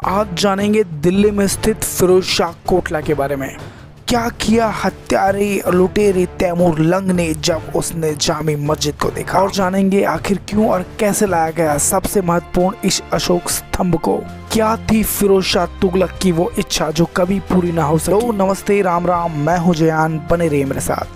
आज जानेंगे दिल्ली में स्थित फिरोज शाह कोटला के बारे में। क्या किया हत्यारे लुटेरे तैमूर लंग ने जब उसने जामी मस्जिद को देखा, और जानेंगे आखिर क्यों और कैसे लाया गया सबसे महत्वपूर्ण इस अशोक स्तंभ को। क्या थी फिरोज शाह तुगलक की वो इच्छा जो कभी पूरी ना हो सकी। तो नमस्ते, राम राम, मैं हूं जयान, बने रहिए मेरे साथ।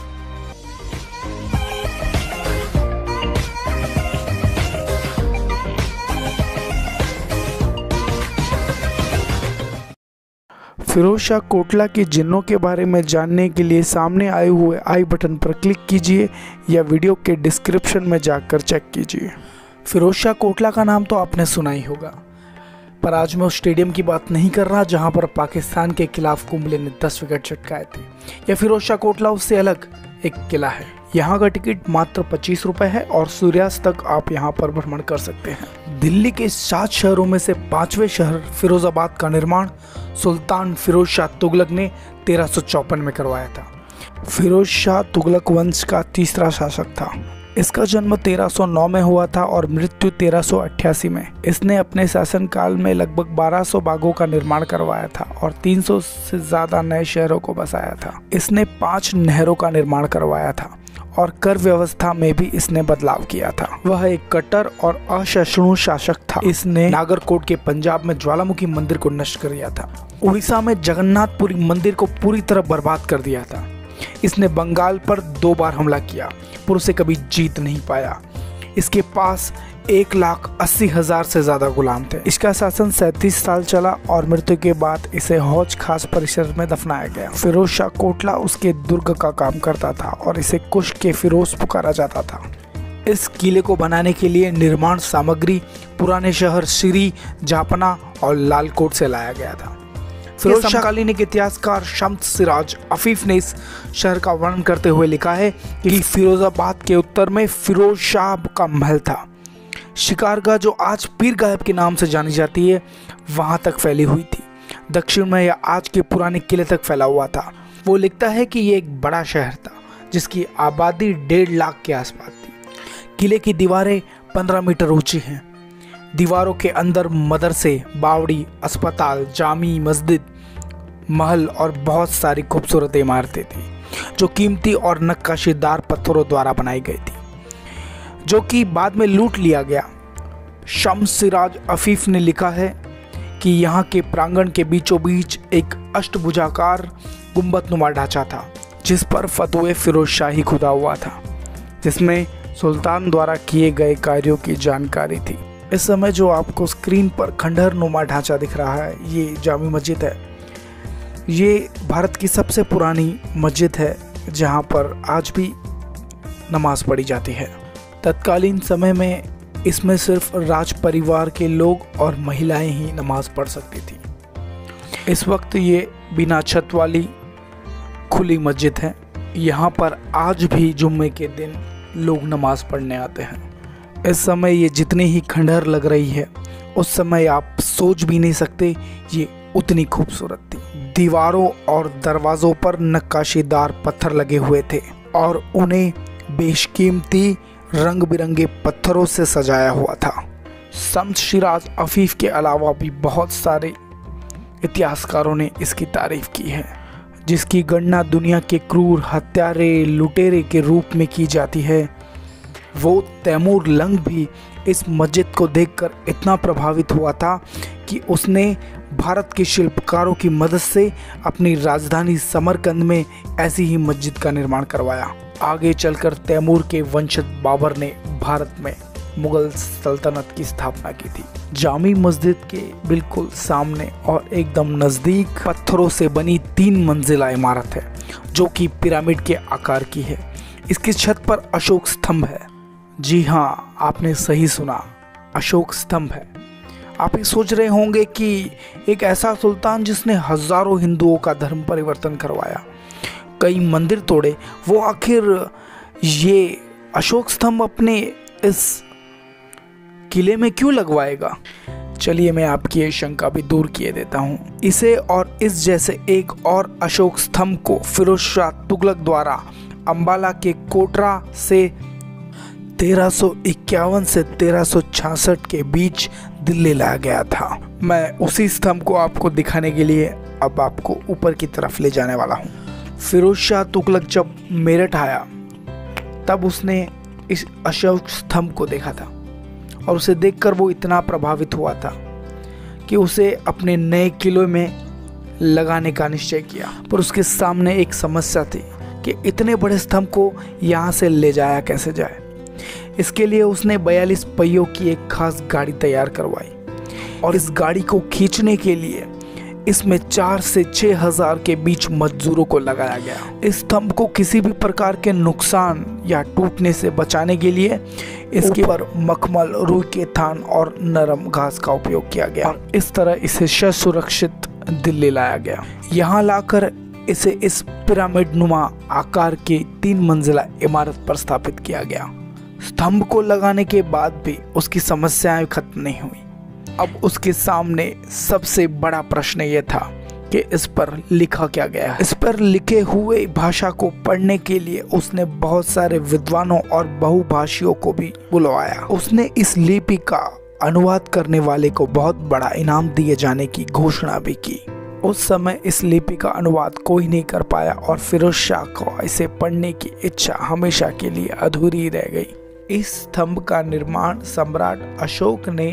फिरोज शाह कोटला की जिन्नों के बारे में जानने के लिए सामने आए हुए आई बटन पर क्लिक कीजिए या वीडियो के डिस्क्रिप्शन में जाकर चेक कीजिए। फिरोज शाह कोटला का नाम तो आपने सुना ही होगा, पर आज मैं उस स्टेडियम की बात नहीं कर रहा जहां पर पाकिस्तान के खिलाफ कुंबले ने 10 विकेट चटकाए थे। यह फिरोज शाह कोटला उससे अलग एक किला है। यहाँ का टिकट मात्र 25 रुपए है और सूर्यास्त तक आप यहाँ पर भ्रमण कर सकते हैं। दिल्ली के 7 शहरों में से 5वें शहर फिरोजाबाद का निर्माण सुल्तान फिरोज शाह तुगलक ने 1354 में करवाया था। फिरोज शाह तुगलक वंश का तीसरा शासक था। इसका जन्म 1309 में हुआ था और मृत्यु 1388 में। इसने अपने शासनकाल में लगभग 1200 बागों का निर्माण करवाया था और 300 से ज्यादा नए शहरों को बसाया था। इसने 5 नहरों का निर्माण करवाया था और कर व्यवस्था में भी इसने बदलाव किया था। वह एक कट्टर और असहिष्णु शासक था। इसने नागरकोट के पंजाब में ज्वालामुखी मंदिर को नष्ट कर दिया था। उड़ीसा में जगन्नाथपुरी मंदिर को पूरी तरह बर्बाद कर दिया था। इसने बंगाल पर 2 बार हमला किया पर उसे कभी जीत नहीं पाया। इसके पास 1,80,000 से ज्यादा गुलाम थे। इसका शासन 37 साल चला और मृत्यु के बाद इसे हौज खास परिसर में दफनाया गया। फिरोज शाह कोटला उसके दुर्ग का काम करता था और इसे कुश के फिरोज पुकारा जाता था। इस किले को बनाने के लिए निर्माण सामग्री पुराने शहर श्री जापना और लालकोट से लाया गया था। फिरोज समकालीन एक इतिहासकार शम्स सिराज अफीफ ने इस शहर का वर्णन करते हुए लिखा है कि फिरोजाबाद के उत्तर में फिरोज शाह का महल था। शिकारगाह जो आज पीर गायब के नाम से जानी जाती है वहां तक फैली हुई थी। दक्षिण में यह आज के पुराने किले तक फैला हुआ था। वो लिखता है कि यह एक बड़ा शहर था जिसकी आबादी 1.5 लाख के आसपास थी। किले की दीवारें 15 मीटर ऊंची हैं। दीवारों के अंदर मदरसे, बावड़ी, अस्पताल, जामी मस्जिद, महल और बहुत सारी खूबसूरत इमारतें थी जो कीमती और नक्काशीदार पत्थरों द्वारा बनाई गई थी, जो कि बाद में लूट लिया गया। शम्स सिराज अफीफ ने लिखा है कि यहाँ के प्रांगण के बीचों बीच एक अष्टभुजाकार गुंबदनुमा ढांचा था जिस पर फतवे फिरोज शाही खुदा हुआ था, जिसमें सुल्तान द्वारा किए गए कार्यों की जानकारी थी। इस समय जो आपको स्क्रीन पर खंडहर नुमा ढांचा दिख रहा है ये जामी मस्जिद है। ये भारत की सबसे पुरानी मस्जिद है जहाँ पर आज भी नमाज पढ़ी जाती है। तत्कालीन समय में इसमें सिर्फ राज परिवार के लोग और महिलाएं ही नमाज पढ़ सकती थी। इस वक्त ये बिना छत वाली खुली मस्जिद है। यहाँ पर आज भी जुम्मे के दिन लोग नमाज पढ़ने आते हैं। इस समय ये जितनी ही खंडहर लग रही है उस समय आप सोच भी नहीं सकते ये उतनी खूबसूरत थी। दीवारों और दरवाज़ों पर नक्काशीदार पत्थर लगे हुए थे और उन्हें बेशकीमती रंग बिरंगे पत्थरों से सजाया हुआ था। शम्स सिराज अफीफ के अलावा भी बहुत सारे इतिहासकारों ने इसकी तारीफ की है, जिसकी गणना दुनिया के क्रूर हत्यारे लुटेरे के रूप में की जाती है। वो तैमूर लंग भी इस मस्जिद को देखकर इतना प्रभावित हुआ था कि उसने भारत के शिल्पकारों की मदद से अपनी राजधानी समरकंद में ऐसी ही मस्जिद का निर्माण करवाया। आगे चलकर तैमूर के वंशज बाबर ने भारत में मुगल सल्तनत की स्थापना की थी। जामी मस्जिद के बिल्कुल सामने और एकदम नज़दीक पत्थरों से बनी 3 मंजिला इमारत है जो कि पिरामिड के आकार की है। इसकी छत पर अशोक स्तंभ है। जी हाँ, आपने सही सुना, अशोक स्तंभ है। आप ये सोच रहे होंगे कि एक ऐसा सुल्तान जिसने हजारों हिंदुओं का धर्म परिवर्तन करवाया, कई मंदिर तोड़े, वो आखिर ये अशोक स्तंभ अपने इस किले में क्यों लगवाएगा? चलिए मैं आपकी ये शंका भी दूर किए देता हूँ। इसे और इस जैसे एक और अशोक स्तंभ को फिरोज शाह तुगलक द्वारा अंबाला के कोटरा से 1351 से 1366 के बीच दिल्ली लाया गया था। मैं उसी स्तंभ को आपको दिखाने के लिए अब आपको ऊपर की तरफ ले जाने वाला हूँ। फिरोज शाह तुगलक जब मेरठ आया तब उसने इस अशोक स्तंभ को देखा था और उसे देखकर वो इतना प्रभावित हुआ था कि उसे अपने नए किले में लगाने का निश्चय किया। पर उसके सामने एक समस्या थी कि इतने बड़े स्तंभ को यहाँ से ले जाया कैसे जाए। इसके लिए उसने 42 पहियों की एक खास गाड़ी तैयार करवाई और इस गाड़ी को खींचने के लिए इसमें 4 से 6 हजार के बीच मजदूरों को लगाया गया। इस स्तंभ को किसी भी प्रकार के नुकसान या टूटने से बचाने के लिए इसके ऊपर मखमल, रुई के थान और नरम घास का उपयोग किया गया और इस तरह इसे सुरक्षित दिल्ली लाया गया। यहाँ लाकर इसे इस पिरामिड नुमा आकार की 3 मंजिला इमारत पर स्थापित किया गया। स्तंभ को लगाने के बाद भी उसकी समस्याएं खत्म नहीं हुई। अब उसके सामने सबसे बड़ा प्रश्न यह था कि इस पर लिखा क्या गया है। इस पर लिखे हुए भाषा को पढ़ने के लिए उसने बहुत सारे विद्वानों और बहुभाषियों को भी बुलवाया। उसने इस लिपि का अनुवाद करने वाले को बहुत बड़ा इनाम दिए जाने की घोषणा भी की। उस समय इस लिपि का अनुवाद कोई नहीं कर पाया और फिरोज शाह को इसे पढ़ने की इच्छा हमेशा के लिए अधूरी रह गई। इस स्तंभ का निर्माण सम्राट अशोक ने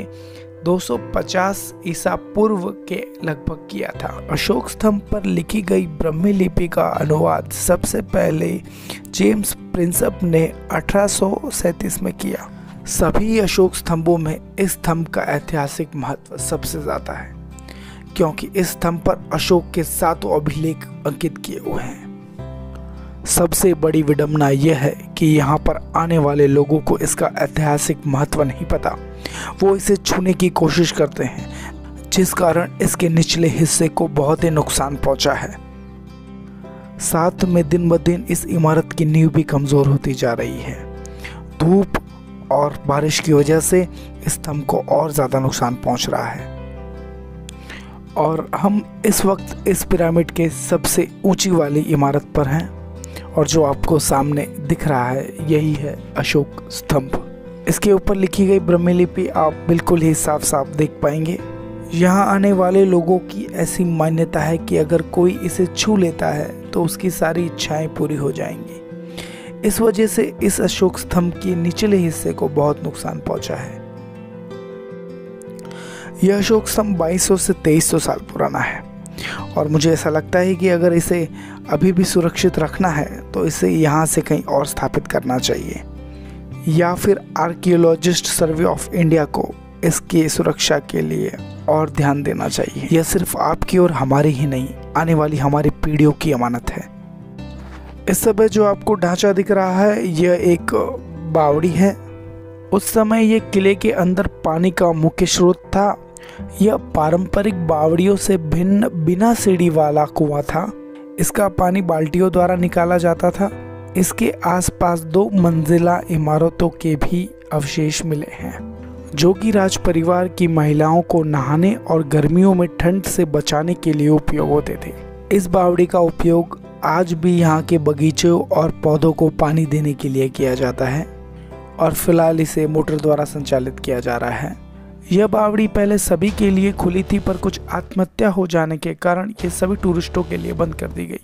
250 ईसा पूर्व के लगभग किया था। अशोक स्तंभ पर लिखी गई ब्राह्मी लिपि का अनुवाद सबसे पहले जेम्स प्रिंसप ने 1837 में किया। सभी अशोक स्तंभों में इस स्तंभ का ऐतिहासिक महत्व सबसे ज्यादा है क्योंकि इस स्तंभ पर अशोक के 7 अभिलेख अंकित किए हुए हैं। सबसे बड़ी विडंबना यह है कि यहाँ पर आने वाले लोगों को इसका ऐतिहासिक महत्व नहीं पता। वो इसे छूने की कोशिश करते हैं जिस कारण इसके निचले हिस्से को बहुत ही नुकसान पहुंचा है। साथ में दिन ब दिन इस इमारत की नींव भी कमजोर होती जा रही है। धूप और बारिश की वजह से इस स्तंभ को और ज्यादा नुकसान पहुंच रहा है और हम इस वक्त इस पिरामिड के सबसे ऊंची वाली इमारत पर हैं और जो आपको सामने दिख रहा है यही है अशोक स्तंभ। इसके ऊपर लिखी गई ब्राह्मी लिपि आप बिल्कुल ही साफ साफ देख पाएंगे। यहाँ आने वाले लोगों की ऐसी मान्यता है कि अगर कोई इसे छू लेता है तो उसकी सारी इच्छाएं पूरी हो जाएंगी। इस वजह से इस अशोक स्तंभ के निचले हिस्से को बहुत नुकसान पहुंचा है। यह अशोक स्तंभ 2200 से 2300 साल पुराना है और मुझे ऐसा लगता है कि अगर इसे अभी भी सुरक्षित रखना है तो इसे यहाँ से कहीं और स्थापित करना चाहिए या फिर आर्कियोलॉजिस्ट सर्वे ऑफ इंडिया को इसकी सुरक्षा के लिए और ध्यान देना चाहिए। यह सिर्फ आपकी और हमारी ही नहीं, आने वाली हमारी पीढ़ियों की अमानत है। इस समय जो आपको ढांचा दिख रहा है यह एक बावड़ी है। उस समय ये किले के अंदर पानी का मुख्य स्रोत था। यह पारंपरिक बावड़ियों से भिन्न बिना सीढ़ी वाला कुआं था। इसका पानी बाल्टियों द्वारा निकाला जाता था। इसके आसपास 2 मंजिला इमारतों के भी अवशेष मिले हैं जो कि राज परिवार की महिलाओं को नहाने और गर्मियों में ठंड से बचाने के लिए उपयोग होते थे। इस बावड़ी का उपयोग आज भी यहाँ के बगीचों और पौधों को पानी देने के लिए किया जाता है और फिलहाल इसे मोटर द्वारा संचालित किया जा रहा है। यह बावड़ी पहले सभी के लिए खुली थी पर कुछ आत्महत्या हो जाने के कारण ये सभी टूरिस्टों के लिए बंद कर दी गई।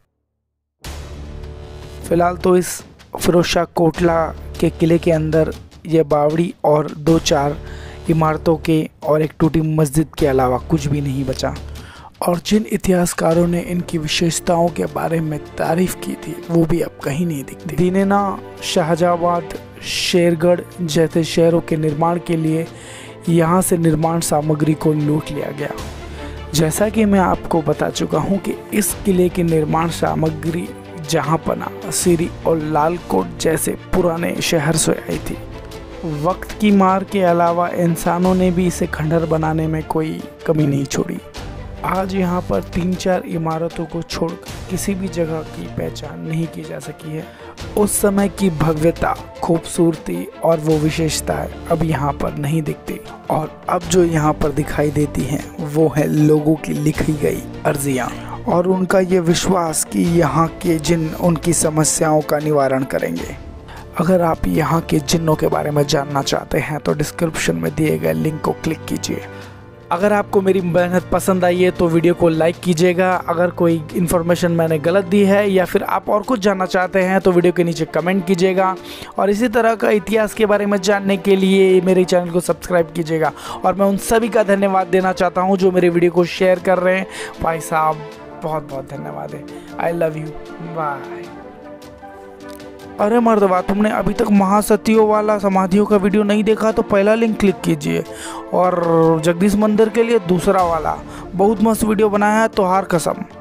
फिलहाल तो इस फिरोज शाह कोटला के किले के अंदर यह बावड़ी और 2-4 इमारतों के और एक टूटी मस्जिद के अलावा कुछ भी नहीं बचा और जिन इतिहासकारों ने इनकी विशेषताओं के बारे में तारीफ की थी वो भी अब कहीं नहीं दिखती। दीनेना, शाहजहाबाद, शेरगढ़ जैसे शहरों के निर्माण के लिए यहाँ से निर्माण सामग्री को लूट लिया गया। जैसा कि मैं आपको बता चुका हूँ कि इस किले की निर्माण सामग्री जहाँपना, सिरी और लालकोट जैसे पुराने शहर से आई थी। वक्त की मार के अलावा इंसानों ने भी इसे खंडहर बनाने में कोई कमी नहीं छोड़ी। आज यहाँ पर 3-4 इमारतों को छोड़कर किसी भी जगह की पहचान नहीं की जा सकी है। उस समय की भव्यता, खूबसूरती और वो विशेषताएं अब यहाँ पर नहीं दिखती और अब जो यहाँ पर दिखाई देती हैं वो है लोगों की लिखी गई अर्जियाँ और उनका ये विश्वास कि यहाँ के जिन उनकी समस्याओं का निवारण करेंगे। अगर आप यहाँ के जिन्नों के बारे में जानना चाहते हैं तो डिस्क्रिप्शन में दिए गए लिंक को क्लिक कीजिए। अगर आपको मेरी मेहनत पसंद आई है तो वीडियो को लाइक कीजिएगा। अगर कोई इन्फॉर्मेशन मैंने गलत दी है या फिर आप और कुछ जानना चाहते हैं तो वीडियो के नीचे कमेंट कीजिएगा। और इसी तरह का इतिहास के बारे में जानने के लिए मेरे चैनल को सब्सक्राइब कीजिएगा। और मैं उन सभी का धन्यवाद देना चाहता हूँ जो मेरे वीडियो को शेयर कर रहे हैं। भाई साहब बहुत बहुत धन्यवाद है। I love you, bye. अरे मर्दवा, तुमने अभी तक महासतियों वाला समाधियों का वीडियो नहीं देखा तो पहला लिंक क्लिक कीजिए, और जगदीश मंदिर के लिए दूसरा वाला। बहुत मस्त वीडियो बनाया है, तोहार कसम।